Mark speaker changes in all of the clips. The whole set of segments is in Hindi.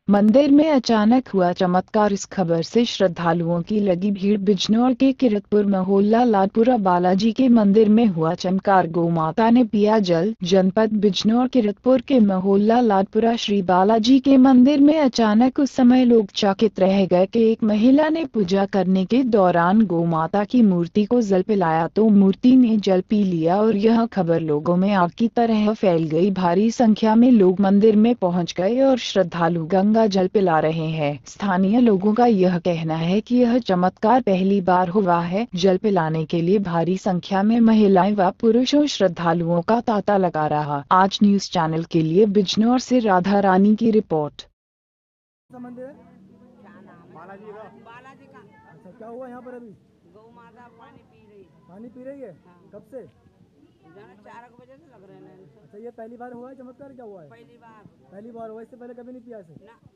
Speaker 1: मंदिर में अचानक हुआ चमत्कार। इस खबर से श्रद्धालुओं की लगी भीड़। बिजनौर के किरतपुर मोहल्ला लाडपुरा बालाजी के मंदिर में हुआ चमत्कार। गौ माता ने पिया जल। जनपद बिजनौर किरतपुर के मोहल्ला लाडपुरा श्री बालाजी के मंदिर में अचानक उस समय लोग चकित रह गए कि एक महिला ने पूजा करने के दौरान गौ माता की मूर्ति को जल पिलाया तो मूर्ति ने जल पी लिया और यह खबर लोगों में आग की तरह फैल गई। भारी संख्या में लोग मंदिर में पहुंच गए और श्रद्धालु गंगा जल पिला रहे हैं। स्थानीय लोगों का यह कहना है कि यह चमत्कार पहली बार हुआ है। जल पिलाने के लिए भारी संख्या में महिलाएं व पुरुषों श्रद्धालुओं का तांता लगा रहा। आज न्यूज चैनल के लिए बिजनौर से राधा रानी की रिपोर्ट।
Speaker 2: मंदिर है क्या नाम है? बालाजी का। अच्छा, क्या हुआ यहाँ पर अभी? गौ माता पानी पी रही है। हाँ। कब से? 4 बजे से लग रहे हैं। अच्छा, ये पहली बार हुआ है चमत्कार? क्या हुआ है? पहली बार हुआ। इससे पहले कभी नहीं पिया इसे? ना।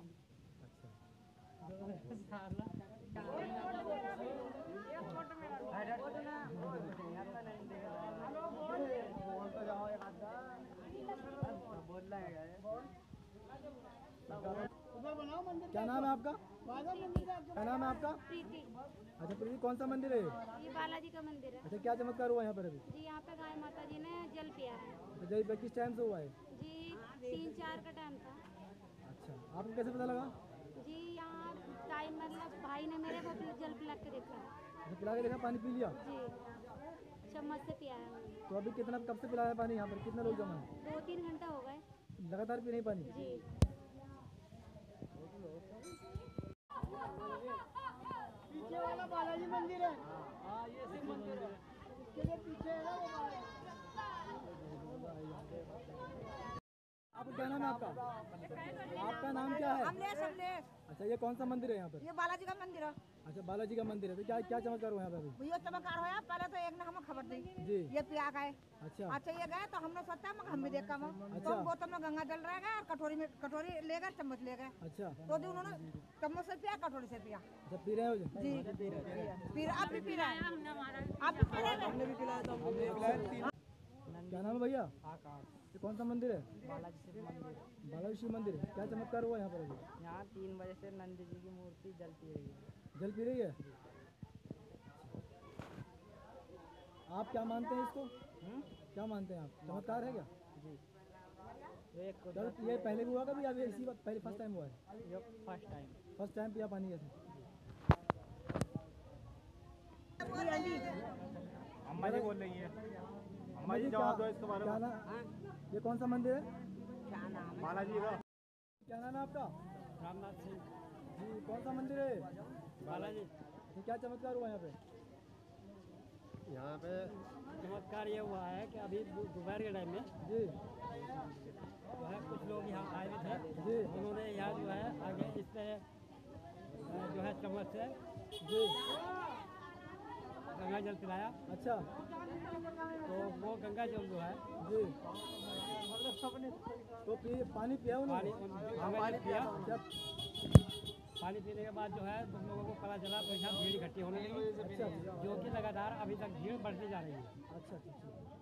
Speaker 2: क्या नाम है आपका? क्या नाम है आपका?
Speaker 3: प्रीति।
Speaker 2: अच्छा प्रीति, कौन सा मंदिर है
Speaker 3: ये बालाजी का मंदिर है।
Speaker 2: अच्छा, क्या चमत्कार हुआ यहाँ पर अभी?
Speaker 3: जी यहाँ पे गाय माता जी ने जल पिया है।
Speaker 2: तो जय किस टाइम से हुआ है?
Speaker 3: जी 3-4 का टाइम था।
Speaker 2: अच्छा, आपको कैसे पता लगा?
Speaker 3: जी यहाँ टाइम मतलब भाई ने मेरे को जल पिला के देखा।
Speaker 2: अच्छा, पिला के देखा, पानी पी लिया?
Speaker 3: जी चम्मच से पिया है।
Speaker 2: तो अभी कितना, कब से पिलाया पानी यहाँ पर? कितने लोग जमा है?
Speaker 3: 2-3 घंटा हो गए
Speaker 2: लगातार पी नहीं पानी?
Speaker 3: जी।
Speaker 4: पीछे वाला बालाजी मंदिर है। हाँ, ये शिव मंदिर है। इसके लिए पीछे है ना वो।
Speaker 2: आपका क्या नाम है आपका? आपका नाम क्या है?
Speaker 5: अमलेश।
Speaker 2: अच्छा, ये कौन सा मंदिर है यहाँ पर?
Speaker 5: ये बालाजी का मंदिर है।
Speaker 2: अच्छा, बालाजी का मंदिर है। तो क्या क्या चमत्कार हुआ यहाँ पर अभी?
Speaker 5: ये चमत्कार होया। पहले तो एक ने हमें खबर दी
Speaker 2: जी।
Speaker 5: ये पिया गए।
Speaker 2: अच्छा
Speaker 5: ये गए तो हमने सोचा हम भी देखा हम
Speaker 2: अच्छा।
Speaker 5: तो बोतल में गंगा जल रह गए और कटोरी ले गए, चम्मच ले गए।
Speaker 2: अच्छा,
Speaker 5: तो जी उन्होंने चम्मच से पिया, कटोरी से पिया।
Speaker 2: अच्छा, पी रहे हो जी?
Speaker 5: फिर आप भी पी रहे हैं? आप भी पी रहे हैं? हमने भी पिलाया था।
Speaker 2: क्या नाम है भैया?
Speaker 4: आकाश।
Speaker 2: ये कौन सा मंदिर है?
Speaker 4: बालाजी शिव मंदिर।
Speaker 2: बालाजी शिव मंदिर है। क्या चमत्कार हुआ यहाँ पर अभी?
Speaker 4: यहाँ 3 बजे से नंदी जी की मूर्ति जल पी रही है।
Speaker 2: जल पी रही है? आप क्या मानते हैं इसको? क्या मानते हैं आप? चमत्कार है क्या?
Speaker 4: जी।
Speaker 2: ये पहले भी हुआ कभी? अभी इसी बात पहले फर्स्ट टाइम हुआ है?
Speaker 4: ये फर्स्ट टाइम।
Speaker 2: फर्स्ट टाइम पिया पानी ऐसे?
Speaker 6: अम्मा जी बोल रही है। अम्मा जी जवाब दो इसके बारे में।
Speaker 2: ये कौन सा मंदिर है?
Speaker 5: क्या नाम है?
Speaker 6: बालाजी का।
Speaker 2: क्या नाम है आपका?
Speaker 4: रामनाथ सिंह।
Speaker 2: जी, कौन सा मंदिर है?
Speaker 4: बालाजी।
Speaker 2: ये क्या चमत्कार हुआ यहाँ पे?
Speaker 6: यहाँ पे
Speaker 4: चमत्कार ये हुआ है कि अभी दोपहर के टाइम में
Speaker 2: जी
Speaker 4: जो है कुछ लोग यहाँ आए हुए थे।
Speaker 2: जी
Speaker 4: उन्होंने यहाँ जो है आगे इस पे जो है चम्मच से
Speaker 2: जी।
Speaker 4: गंगा जल पिलाया।
Speaker 2: अच्छा
Speaker 4: तो वो गंगा जल जो है
Speaker 2: जी। तो पानी पिया उन्होंने?
Speaker 4: गंगा जल पिया।
Speaker 2: जब
Speaker 4: पानी पीने के बाद जो है तुम लोगों को पता चला तो यहाँ भीड़ इकट्ठी होने लगी।
Speaker 2: अच्छा
Speaker 4: जो कि लगातार अभी तक भीड़ बढ़ती जा रही है।
Speaker 2: अच्छा अच्छा।